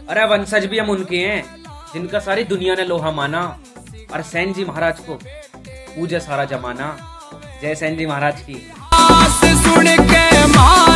अरे वंशज भी हम उनके हैं जिनका सारी दुनिया ने लोहा माना। और सेन जी महाराज को पूजे सारा जमाना। जय सेन जी महाराज की। सुन के